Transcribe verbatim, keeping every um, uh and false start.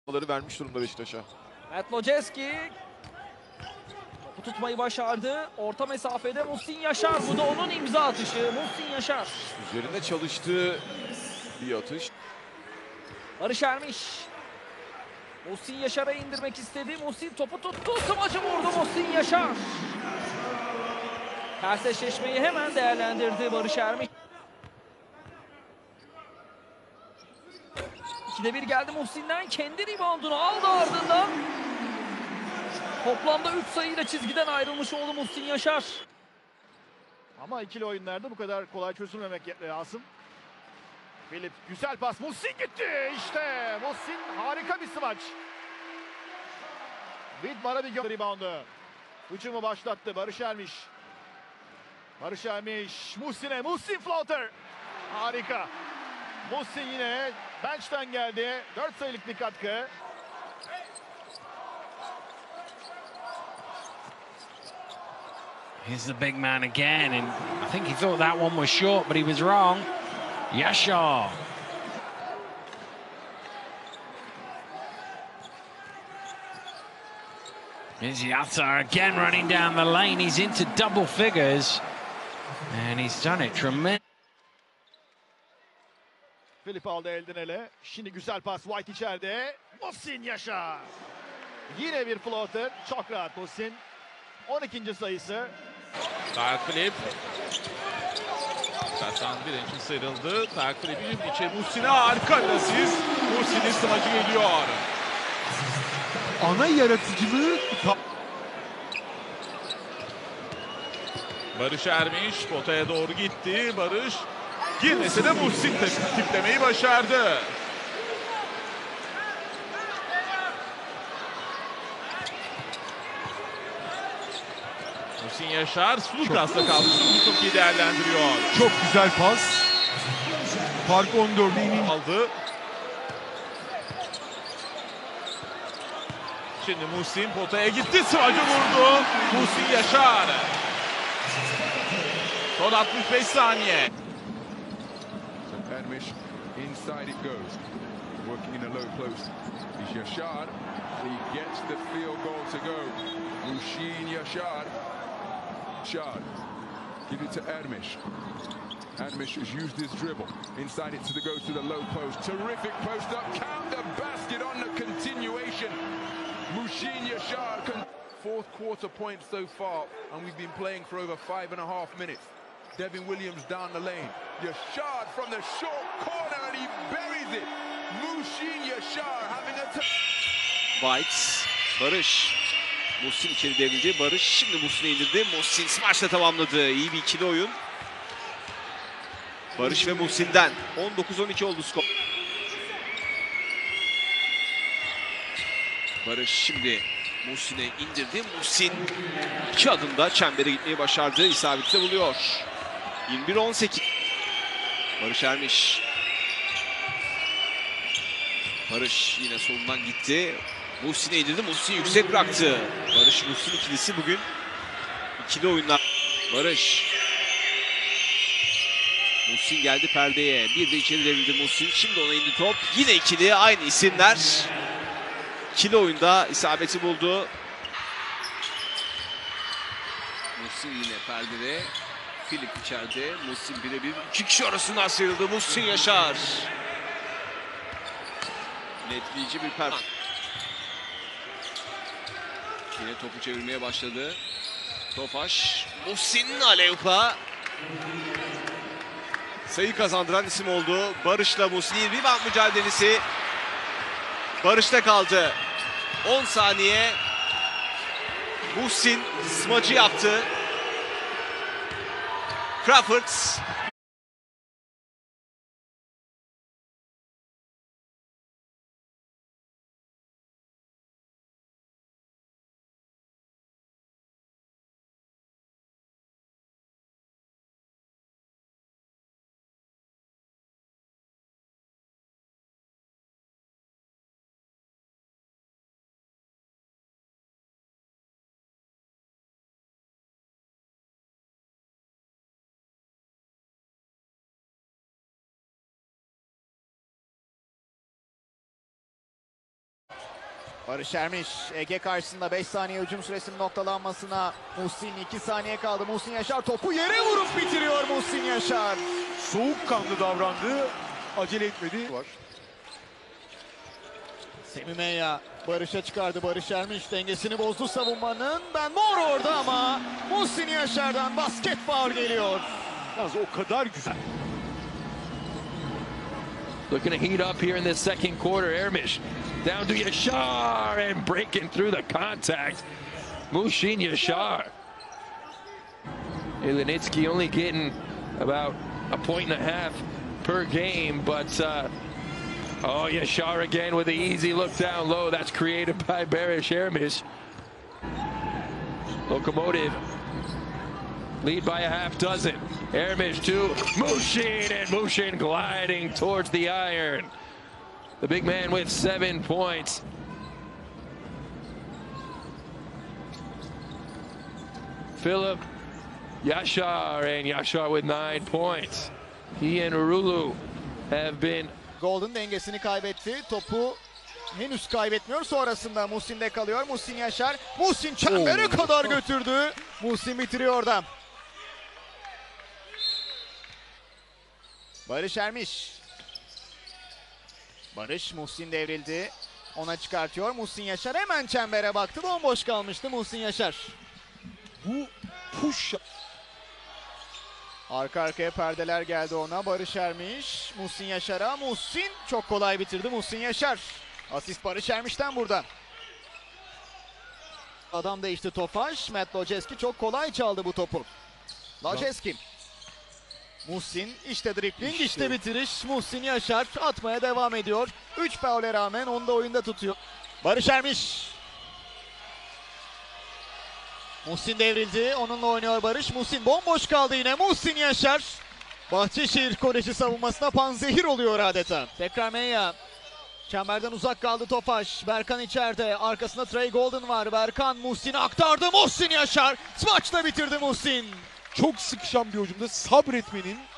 vermiş durumda Beşiktaş'a. Matt Lojeski topu tutmayı başardı. Orta mesafede Muhsin Yaşar. Bu da onun imza atışı. Muhsin Yaşar. Üzerinde çalıştığı bir atış. Barış Ermiş. Muhsin Yaşar'a indirmek istedi. Muhsin topu tuttu. Smacı vurdu Muhsin Yaşar. Ters eşleşmeyi hemen değerlendirdi Barış Ermiş. ikide bir geldi Muhsin'den. Kendi reboundunu aldı ardından. Toplamda üç sayıyla çizgiden ayrılmış oldu Muhsin Yaşar. Ama ikili oyunlarda bu kadar kolay çözülmemek lazım. Filip güzel pas. Muhsin gitti. İşte Muhsin harika bir smaç. Vidmar'a bir gö- reboundu. Hücumu başlattı Barış Ermiş. Barış Ermiş. Muhsin'e. Muhsin floater. Harika. Muhsin yine bench'ten geldi. dört sayılık bir katkı. Here's the big man again, and I think he thought that one was short, but he was wrong. Yaşar. Here's Yatta again running down the lane. He's into double figures, and he's done it tremendous. Filip aldı elden ele. Şimdi güzel pas. White içeride. Muhsin Yaşar. Yine bir floater. Çok rahat Muhsin. on ikinci sayısı. Taklip. Kasan bir için sıyrıldı. Taklip'in içe Muhsin'e harika bir asist. Muhsin'in smacı geliyor. Ana yaratıcılığı Barış Ermiş potaya doğru gitti. Barış girmese de Muhsin tiplemeyi başardı. Muhsin Yaşar Sulukas'ta kaldı. Suluk çok iyi değerlendiriyor. çok güzel pas. Fark on dörde inin. Aldı. Şimdi Muhsin potaya gitti. Smacı vurdu. Muhsin Yaşar. Son altmış beş saniye. Ermiş, inside it goes. Working in a low post. It's Yaşar. He gets the field goal to go. Muhsin Yaşar. Yaşar. Give it to Ermiş. Ermiş has used his dribble. Inside it to the goes to the low post. Terrific post up. Count the basket on the continuation. Muhsin Yaşar. Fourth quarter point so far, and we've been playing for over five and a half minutes. Devin Williams down the lane. Yaşar from the short corner, and he buries it. Muhsin Yaşar having a... White, Barış. Muhsin içeri devrildi. Barış şimdi Muhsin'e indirdi. Muhsin smaçla tamamladı. İyi bir ikili oyun. Barış ve Muhsin'den. on dokuz on iki oldu skor. Barış şimdi Muhsin'e indirdi. Muhsin iki adımda çembere gitmeyi başardı. İsabeti buluyor. yirmi bir on sekiz. Barış Ermiş. Barış yine solundan gitti. Muhsin'e indirdi. Muhsin yüksek bıraktı. Barış Muhsin ikilisi bugün ikili oyunlar. Barış. Muhsin geldi perdeye. Bir de içeri devrildi Muhsin. Şimdi ona indi top. Yine ikili. Aynı isimler. İkili oyunda isabeti buldu. Muhsin yine perdede. Filip içeride. Muhsin birebir. İki kişi arasından sıyrıldı. Muhsin Yaşar. Netleyici bir performans. Yine topu çevirmeye başladı. Tofaş. Muhsin aleyupa. Sayı kazandıran isim oldu. Barış'la Muhsin. Rebound mücadelesi. Barış'ta kaldı. on saniye. Muhsin smacı yaptı. Crawford Barış Ermiş, Ege karşısında beş saniye hücum süresinin noktalanmasına. Muhsin iki saniye kaldı. Muhsin Yaşar topu yere vurup bitiriyor Muhsin Yaşar. Soğukkanlı davrandı. Acele etmedi. Var. Semi Meya Barış'a çıkardı. Barış Ermiş dengesini bozdu savunmanın. Ben Mor orada ama Muhsin Yaşar'dan basket faul geliyor. Yalnız o kadar güzel. Looking to heat up here in this second quarter. Ermish down to Yashar and breaking through the contact. Mushin Yashar. Ilinitsky only getting about a point and a half per game, but uh, oh, Yashar again with the easy look down low. That's created by Barish Ermish. Locomotive lead by a half dozen. Ermish to Mushin, and Mushin gliding towards the iron. The big man with seven points. Philip Yashar, and Yashar with nine points. He and Urulu have been... Golden dengesini kaybetti. Topu henüz kaybetmiyor. Sonrasında Muhsin'de kalıyor. Muhsin Yaşar. Muhsin çembere kadar götürdü. Muhsin bitiriyor orada. Barış Ermiş. Barış Muhsin devrildi. Ona çıkartıyor. Muhsin Yaşar hemen çembere baktı. Bomboş kalmıştı Muhsin Yaşar. Bu push. Arka arkaya perdeler geldi ona. Barış Ermiş. Muhsin Yaşar'a. Muhsin çok kolay bitirdi Muhsin Yaşar. Asist Barış Ermiş'ten burada. Adam değişti Tofaş. Matt Lojeski çok kolay çaldı bu topu. Lojeski. Muhsin işte dribling işte. işte bitiriş. Muhsin Yaşar atmaya devam ediyor. üç faule rağmen onu da oyunda tutuyor. Barış Ermiş. Muhsin devrildi. Onunla oynuyor Barış. Muhsin bomboş kaldı yine. Muhsin Yaşar. Bahçeşehir Koleji savunmasına panzehir oluyor adeta. Tekrar Meya. Çemberden uzak kaldı Tofaş. Berkan içeride. Arkasında Trey Golden var. Berkan Muhsin'e aktardı. Muhsin Yaşar. Smaçla bitirdi Muhsin. Çok sıkışan bir hücumda sabretmenin